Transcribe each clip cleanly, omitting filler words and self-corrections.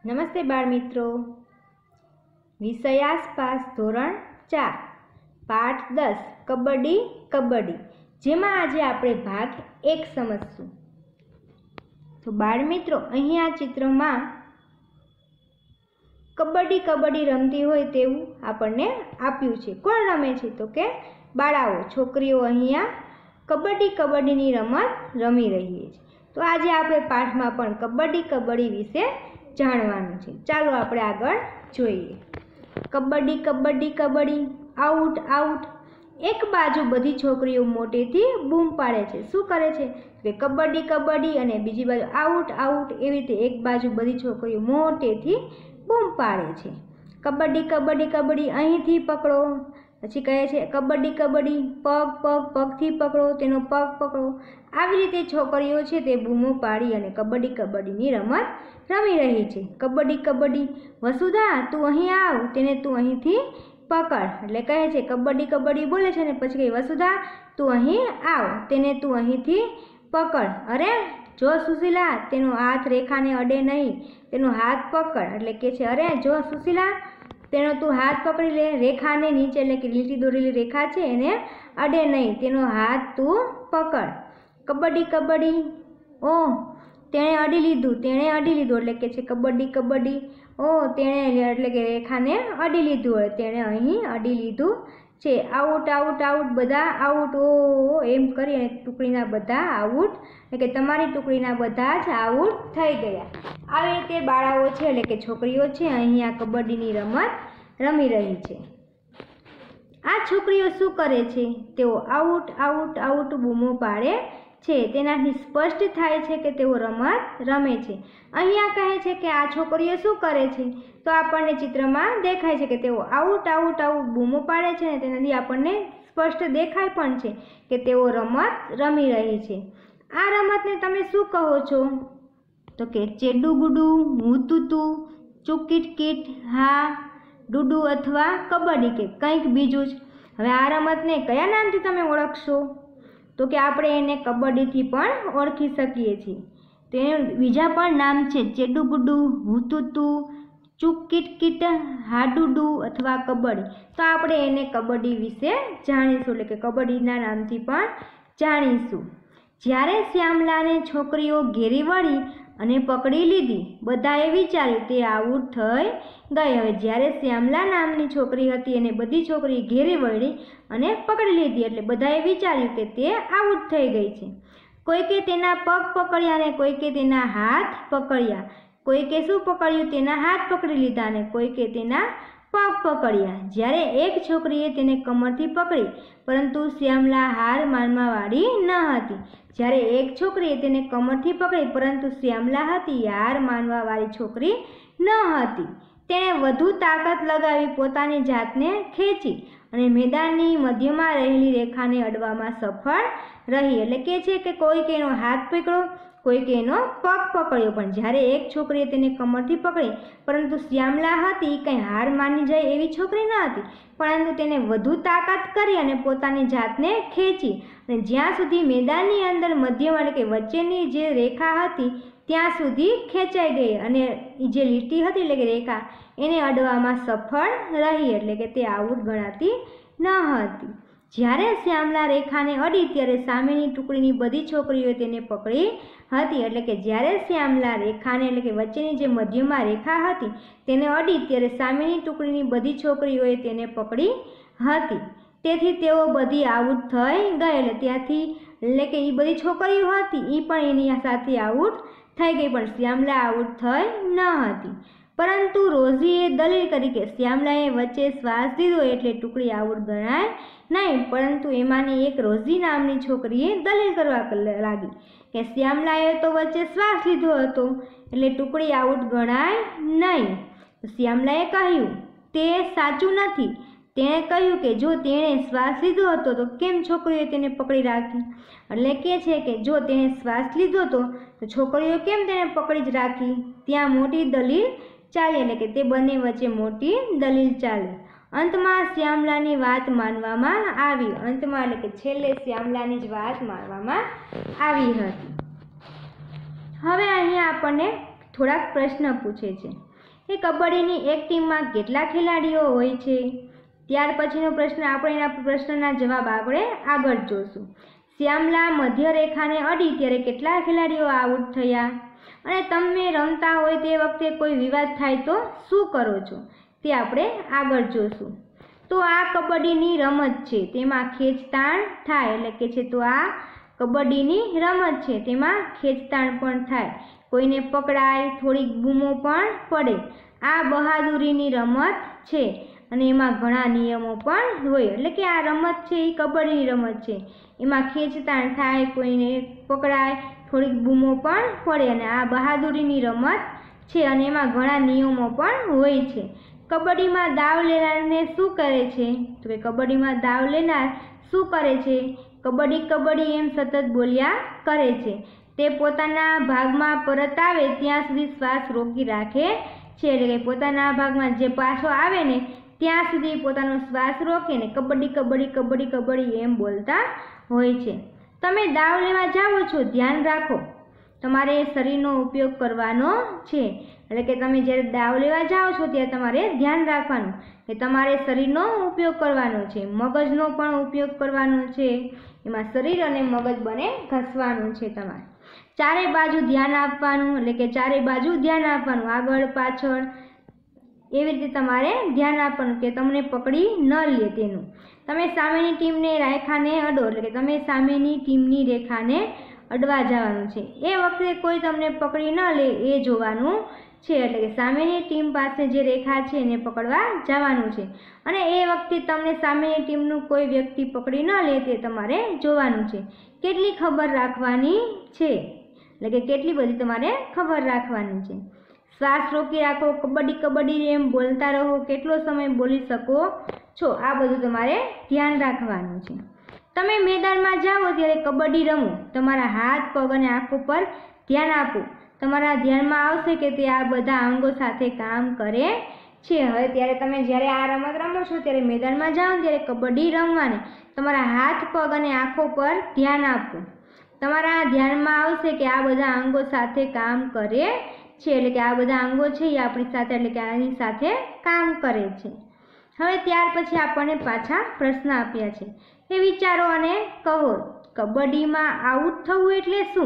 નમસ્તે બાળ મિત્રો, વિષય આસપાસ ધોરણ 4 પાઠ 10 કબડ્ડી કબડ્ડી, જેમાં આજે આપણે ભાગ 1 સમજશું। તો બાળ મિત્રો, અહીં આ ચિત્રમાં કબડ્ડી કબડ્ડી રમતી હોય તેવું આપણને આપ્યું છે। કોણ રમે છે? તો કે બાળાઓ, છોકરીઓ અહીંયા કબડ્ડી કબડ્ડીની રમત રમી રહી છે। તો આજે આપણે પાઠમાં પણ કબડ્ડી કબડ્ડી વિશે જાણવાનું છે। ચાલો આપણે આગળ જોઈએ। Kabaddi kabaddi kabaddi, out out. એક બાજુ બધી છોકરીઓ મોટેથી બૂમ પાડે છે। શું કરે છે કે કબડ્ડી કબડ્ડી, અને બીજી બાજુ આઉટ આઉટ। એવી રીતે એક બાજુ બધી છોકરીઓ મોટેથી બૂમ પાડે છે। કબડ્ડી કબડ્ડી કબડ્ડી, અહીંથી પકડો। પછી કહે છે કબડ્ડી કબડ્ડી, પગ પગ પગથી પકડો, તેનો પગ પકડો। આવી રીતે છોકરીઓ છે તે બૂમો પાડી અને કબડ્ડી કબડ્ડીની રમત રમી રહી છે। કબડ્ડી કબડ્ડી, વસુધા તું અહીં આવ, તેને તું અહીંથી પકડ। એટલે કહે છે કબડ્ડી કબડ્ડી બોલે છે ને પછી કહે વસુધા તું અહીં આવ, તેને તું અહીંથી પકડ। અરે જો સુશીલા, તેનો હાથ રેખાને અડે નહીં, તેનો હાથ પકડ। એટલે કે છે અરે જો સુશીલા, તેનો તું હાથ પકડી લે, રેખાને નીચે એટલે કે લીટી દોરેલી રેખા છે એને અડે નહીં, તેનો હાથ તું પકડ। કબડ્ડી કબડ્ડી, ઓહ તેણે અડી લીધું, તેણે અડી લીધું। એટલે કે છે કબડ્ડી કબડ્ડી, ઓહ તેણે એટલે કે રેખાને અડી લીધું, તેણે અહીં અડી લીધું છે। આઉટ આઉટ આઉટ, બધા આઉટ, ઓ એમ કરી અને ટુકડીના બધા આઉટ, એટલે કે તમારી ટુકડીના બધા જ આઉટ થઈ ગયા। આવી રીતે બાળાઓ છે એટલે કે છોકરીઓ છે અહીંયા કબડ્ડીની રમત રમી રહી છે। આ છોકરીઓ શું કરે છે? તેઓ આઉટ આઉટ આઉટ બૂમો પાડે છે। તેનાથી સ્પષ્ટ થાય છે કે તેઓ રમત રમે છે। અહીંયા કહે છે કે આ છોકરીઓ શું કરે છે? તો આપણને ચિત્રમાં દેખાય છે કે તેઓ આઉટ આઉટ આઉટ બૂમો પાડે છે ને તેનાથી આપણને સ્પષ્ટ દેખાય પણ છે કે તેઓ રમત રમી રહી છે। આ રમતને તમે શું કહો છો? તો કે ચેડુ ગુડુ, હુતુતુ, ચુકીટ કીટ, હા ડુડુ અથવા કબડ્ડી કે કંઈક બીજું જ। હવે આ રમતને કયા નામથી તમે ઓળખશો? તો કે આપણે એને કબડ્ડીથી પણ ઓળખી શકીએ છીએ। તેનું બીજા પણ નામ છે ચેડુ ગુડુ, હુતુતુ, ચુકીટ કીટ, હાડુડુ અથવા કબડ્ડી। તો આપણે એને કબડ્ડી વિશે જાણીશું, એટલે કે કબડ્ડીના નામથી પણ જાણીશું। જ્યારે શ્યામલાને છોકરીઓ ઘેરી વળી અને પકડી લીધી, બધાએ વિચાર્યું તે આઉટ થઈ ગઈ। હવે જ્યારે શ્યામલા નામની છોકરી હતી એને બધી છોકરી ઘેરી વળી અને પકડી લીધી, એટલે બધાએ વિચાર્યું કે તે આઉટ થઈ ગઈ છે। કોઈકે તેના પગ પકડ્યા અને કોઈકે તેના હાથ પકડ્યા। કોઈકે શું પકડ્યું? તેના હાથ પકડી લીધા અને કોઈકે તેના પગ પકડ્યા। જ્યારે એક છોકરીએ તેને કમરથી પકડી, પરંતુ શ્યામલા હાર માનવાવાળી ન હતી। જ્યારે એક છોકરીએ તેને કમરથી પકડી, પરંતુ શ્યામલા હતી હાર માનવાવાળી છોકરી ન હતી। તેણે વધુ તાકાત લગાવી પોતાની જાતને ખેંચી અને મેદાનની મધ્યમાં રહેલી રેખાને અડવામાં સફળ રહી। એટલે કે છે કે કોઈકે એનો હાથ પકડ્યો, કોઈકે એનો પગ પકડ્યો, પણ જ્યારે એક છોકરીએ તેને કમરથી પકડી, પરંતુ શ્યામલા હતી કંઈ હાર માની જાય એવી છોકરી ન હતી, પરંતુ તેને વધુ તાકાત કરી અને પોતાની જાતને ખેંચી અને જ્યાં સુધી મેદાનની અંદર મધ્યમાં એટલે કે વચ્ચેની જે રેખા હતી ત્યાં સુધી ખેંચાઈ ગઈ અને જે લીટી હતી એટલે કે રેખા એને અડવામાં સફળ રહી। એટલે કે તે આઉટ ગણાતી ન હતી। જ્યારે શ્યામલા રેખાને અડી ત્યારે સામેની ટુકડીની બધી છોકરીઓએ તેને પકડી હતી। એટલે કે જ્યારે શ્યામલા રેખાને એટલે કે વચ્ચેની જે મધ્યમાં રેખા હતી તેને અડી ત્યારે સામેની ટુકડીની બધી છોકરીઓએ તેને પકડી હતી। તેથી તેઓ બધી આઉટ થઈ ગઈ। એટલે ત્યાંથી એટલે કે એ બધી છોકરીઓ હતી એ પણ એની સાથે આઉટ થઈ ગઈ, પણ શ્યામલા આઉટ થઈ ન હતી। પરંતુ રોઝીએ દલીલ કરી કે શ્યામલાએ વચ્ચે શ્વાસ લીધો એટલે ટુકડી આઉટ ગણાય નહીં। પરંતુ એમાંની એક રોઝી નામની છોકરીએ દલીલ કરવા લાગી કે શ્યામલાએ તો વચ્ચે શ્વાસ લીધો હતો એટલે ટુકડી આઉટ ગણાય નહીં। શ્યામલાએ કહ્યું તે સાચું નથી। તેણે કહ્યું કે જો તેણે શ્વાસ લીધો હતો તો કેમ છોકરીઓએ તેને પકડી રાખી? એટલે કે છે કે જો તેણે શ્વાસ લીધો હતો તો છોકરીઓ કેમ તેને પકડી જ રાખી? ત્યાં મોટી દલીલ ચાલી, એટલે કે તે બંને વચ્ચે મોટી દલીલ ચાલી। અંતમાં શ્યામલાની વાત માનવામાં આવી। અંતમાં એટલે કે છેલ્લે શ્યામલાની જ વાત માનવામાં આવી હતી। હવે અહીંયા આપણને થોડાક પ્રશ્ન પૂછે છે। એ કબડ્ડીની એક ટીમમાં કેટલા ખેલાડીઓ હોય છે? ત્યાર પછીનો પ્રશ્ન આપણે એના પ્રશ્નના જવાબ આપણે આગળ જોશું. શ્યામલા મધ્ય રેખાને અડી ત્યારે કેટલા ખેલાડીઓ આઉટ થયા? અને તમે રમતા હોય તે વખતે કોઈ વિવાદ થાય તો શું કરો છો? તે આપણે આગળ જોશું. તો આ કબડ્ડીની રમત છે, તેમાં ખેંચતાણ થાય, એટલે કે છે તો આ કબડ્ડીની રમત છે, તેમાં ખેંચતાણ પણ થાય, કોઈને પકડાય, થોડીક બૂમો પણ પડે. આ બહાદુરીની રમત છે અને એમાં ઘણા નિયમો પણ હોય. એટલે કે આ રમત છે એ કબડ્ડીની રમત છે, એમાં ખેંચતાણ થાય, કોઈને પકડાય, થોડીક બૂમો પણ પડે અને આ બહાદુરીની રમત છે અને એમાં ઘણા નિયમો પણ હોય છે. કબડ્ડીમાં દાવ લેનારને શું કરે છે? તો કે કબડ્ડીમાં દાવ લેનાર શું કરે છે? કબડ્ડી કબડ્ડી એમ સતત બોલ્યા કરે છે. તે પોતાના ભાગમાં પરત આવે ત્યાં સુધી શ્વાસ રોકી રાખે છે. એટલે કે પોતાના ભાગમાં જે પાછો આવે ને ત્યાં સુધી પોતાનો શ્વાસ રોકીને કબડ્ડી કબડ્ડી કબડ્ડી કબડ્ડી એમ બોલતા હોય છે. તમે દાવ લેવા જાઓ છો, ધ્યાન રાખો, તમારે શરીરનો ઉપયોગ કરવાનો છે. એટલે કે તમે જ્યારે દાવ લેવા જાઓ છો ત્યારે તમારે ધ્યાન રાખવાનું કે તમારે શરીરનો ઉપયોગ કરવાનો છે, મગજનો પણ ઉપયોગ કરવાનો છે. એમાં શરીર અને મગજ બંને ઘસવાનું છે. તમારે ચારે બાજુ ધ્યાન આપવાનું, એટલે કે ચારે બાજુ ધ્યાન આપવાનું, આગળ પાછળ એવી રીતે તમારે ધ્યાન આપવાનું કે તમને પકડી ન લે તેનું. તમે સામેની ટીમને રેખાને અડો, એટલે કે તમે સામેની ટીમની રેખાને અડવા જવાનું છે. એ વખતે કોઈ તમને પકડી ન લે એ જોવાનું છે. એટલે કે સામેની ટીમ પાસે જે રેખા છે એને પકડવા જવાનું છે અને એ વખતે તમને સામેની ટીમનું કોઈ વ્યક્તિ પકડી ન લે તે તમારે જોવાનું છે. કેટલી ખબર રાખવાની છે, એટલે કે કેટલી બધી તમારે ખબર રાખવાની છે. શ્વાસ રોકી રાખો, કબડ્ડી કબડ્ડી એમ બોલતા રહો, કેટલો સમય બોલી શકો છો, આ બધું તમારે ધ્યાન રાખવાનું છે. તમે મેદાનમાં જાઓ ત્યારે કબડ્ડી રમો, તમારા હાથ, પગ અને આંખો પર ધ્યાન આપો. તમારા ધ્યાનમાં આવશે કે તે આ બધા અંગો સાથે કામ કરે છે. હવે ત્યારે તમે જ્યારે આ રમત રમો છો ત્યારે મેદાનમાં જાઓ ત્યારે કબડ્ડી રમવાની, તમારા હાથ, પગ અને આંખો પર ધ્યાન આપો. તમારા ધ્યાનમાં આવશે કે આ બધા અંગો સાથે કામ કરે છે. એટલે કે આ બધા અંગો છે એ આપણી સાથે, એટલે કે આની સાથે કામ કરે છે. હવે ત્યાર પછી આપણને પાછા પ્રશ્ન આપ્યા છે એ વિચારો અને કહો. કબડ્ડીમાં આઉટ થવું એટલે શું?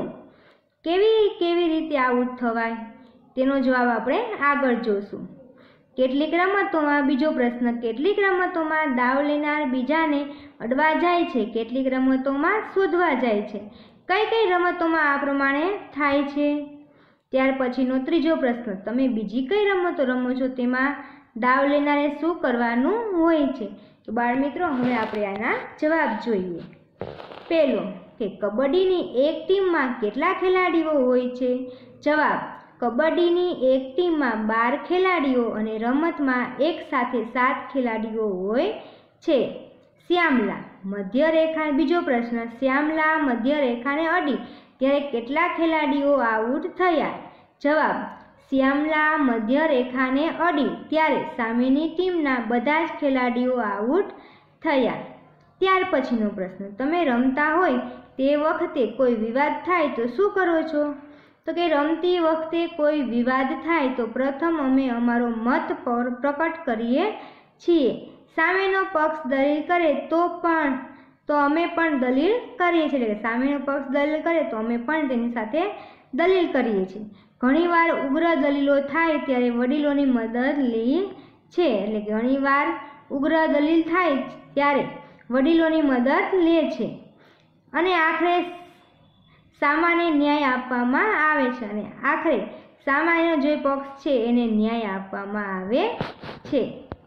કેવી રીતે આઉટ થવાય? તેનો જવાબ આપણે આગળ જોશું. કેટલીક રમતોમાં, બીજો પ્રશ્ન, કેટલીક રમતોમાં દાવ લેનાર બીજાને અડવા જાય છે, કેટલીક રમતોમાં શોધવા જાય છે. કઈ કઈ રમતોમાં આ પ્રમાણે થાય છે? ત્યાર પછીનો ત્રીજો પ્રશ્ન, તમે બીજી કઈ રમતો રમો છો તેમાં દાવ લેનારે શું કરવાનું હોય છે? તો બાળમિત્રો હવે આપણે આના જવાબ જોઈએ. પહેલો કે કબડ્ડીની એક ટીમમાં કેટલા ખેલાડીઓ હોય છે? જવાબ, કબડ્ડીની એક ટીમમાં 12 ખેલાડીઓ અને રમતમાં એક સાથે 7 ખેલાડીઓ હોય છે. શ્યામલા મધ્ય રેખા, બીજો પ્રશ્ન, શ્યામલા મધ્ય રેખાને અડી ત્યારે કેટલા ખેલાડીઓ આઉટ થયા? જવાબ, શ્યામલા મધ્ય રેખાને અડી ત્યારે સામેની ટીમના બધા જ ખેલાડીઓ આઉટ થયા. ત્યાર પછીનો પ્રશ્ન, તમે રમતા હોય તે વખતે કોઈ વિવાદ થાય તો શું કરો છો? તો કે રમતી વખતે કોઈ વિવાદ થાય તો પ્રથમ અમે અમારો મત પ્રકટ કરીએ છીએ. સામેનો પક્ષ દલીલ કરે તો અમે પણ દલીલ કરીએ છીએ. એટલે કે સામેનો પક્ષ દલીલ કરે તો અમે પણ તેની સાથે દલીલ કરીએ છીએ. ઘણીવાર ઉગ્ર દલીલો થાય ત્યારે વડીલોની મદદ લઈએ છે. એટલે કે ઘણીવાર ઉગ્ર દલીલ થાય ત્યારે વડીલોની મદદ લે છે અને આખરે સામાન્ય ન્યાય આપવામાં આવે છે. અને આખરે સામાન્ય જે પક્ષ છે એને ન્યાય આપવામાં આવે છે.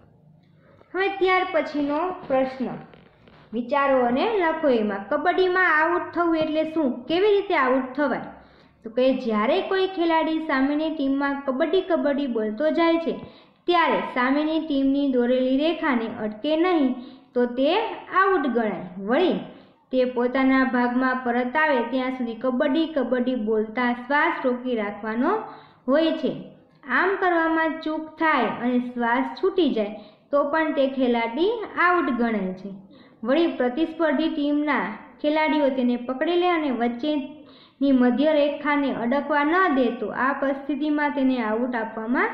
હવે ત્યાર પછીનો પ્રશ્ન, વિચારો અને લખો એમાં. કબડ્ડીમાં આઉટ થવું એટલે શું? કેવી રીતે આઉટ થવાય? તો કે જ્યારે કોઈ ખેલાડી સામેની ટીમમાં કબડ્ડી કબડ્ડી બોલતો જાય છે ત્યારે સામેની ટીમની દોરેલી રેખાને અટકે નહીં તો તે આઉટ ગણાય. વળી તે પોતાના ભાગમાં પરત આવે ત્યાં સુધી કબડ્ડી કબડ્ડી બોલતા શ્વાસ રોકી રાખવાનો હોય છે. આમ કરવામાં ચૂક થાય અને શ્વાસ છૂટી જાય તો પણ તે ખેલાડી આઉટ ગણાય છે. વળી પ્રતિસ્પર્ધી ટીમના ખેલાડીઓ તેને પકડી લે અને વચ્ચેની મધ્ય રેખાને અડકવા ન દે તો આ પરિસ્થિતિમાં તેને આઉટ આપવામાં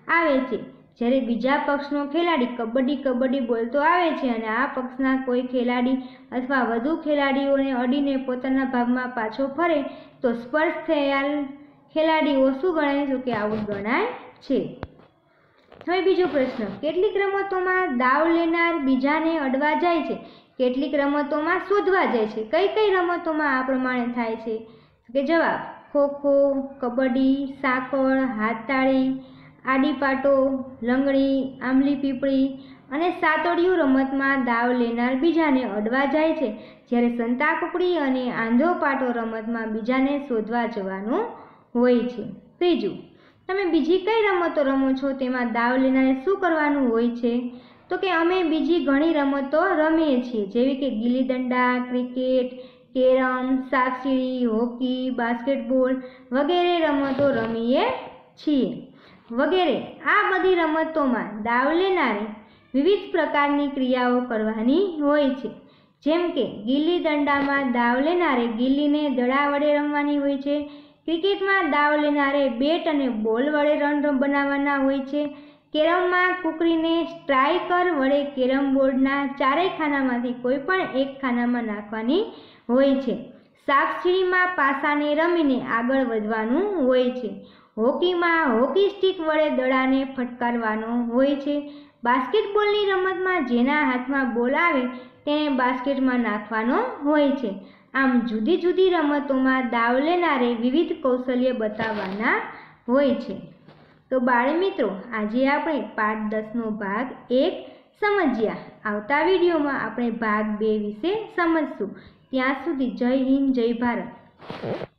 આવે છે, જ્યારે બીજા પક્ષનો ખેલાડી કબડ્ડી કબડ્ડી બોલતો આવે છે અને આ પક્ષના કોઈ ખેલાડી અથવા વધુ ખેલાડીઓને અડીને પોતાના ભાગમાં પાછો ફરે તો સ્પર્શ થયેલ ખેલાડીઓ શું ગણાય? તો કે આઉટ ગણાય છે. હવે બીજો પ્રશ્ન, કેટલીક રમતોમાં દાવ લેનાર બીજાને અડવા જાય છે, કેટલીક રમતોમાં શોધવા જાય છે. કઈ કઈ રમતોમાં આ પ્રમાણે થાય છે? કે જવાબ ખોખો, કબડ્ડી, સાંકળ, હાથતાળી, આડીપાટો, લંગડી, આંબલી પીપળી અને સાતોડિયું રમતમાં દાવ લેનાર બીજાને અડવા જાય છે, જ્યારે સંતાકુકડી અને આંધો પાટો રમતમાં બીજાને શોધવા જવાનું હોય છે. ત્રીજું, તમે બીજી કઈ રમતો રમો છો તેમાં દાવ લેનારે શું કરવાનું હોય છે? તો કે અમે બીજી ઘણી રમતો રમીએ છીએ, જેવી કે ગિલ્લી દંડા, ક્રિકેટ, કેરમ, સાપસીડી, હોકી, બાસ્કેટબોલ વગેરે રમતો રમીએ છીએ વગેરે. આ બધી રમતોમાં દાવ લેનારે વિવિધ પ્રકારની ક્રિયાઓ કરવાની હોય છે, જેમ કે ગિલ્લી દંડામાં દાવ લેનારે ગિલ્લીને દડા વડે રમવાની હોય છે, ક્રિકેટમાં દાવ લેનારે બેટ અને બોલ વડે રન બનાવવાના હોય છે, કેરમમાં કૂકરીને સ્ટ્રાઇકર વડે કેરમ બોર્ડના ચારેય ખાનામાંથી કોઈ પણ એક ખાનામાં નાખવાની હોય છે, સાપસીડીમાં પાસાને રમીને આગળ વધવાનું હોય છે, હોકીમાં હોકી સ્ટિક વડે દડાને ફટકારવાનો હોય છે, બાસ્કેટબોલની રમતમાં જેના હાથમાં બોલ આવે તેને બાસ્કેટમાં નાખવાનો હોય છે. આમ જુદી જુદી રમતોમાં દાવ લેનારે વિવિધ કૌશલ્ય બતાવવાના હોય છે. તો બાળમિત્રો, આજે આપણે પાઠ 10નો ભાગ 1 સમજ્યા. આવતા વિડીયોમાં આપણે ભાગ 2 વિશે સમજશું. ત્યાં સુધી જય હિન્દ, જય ભારત.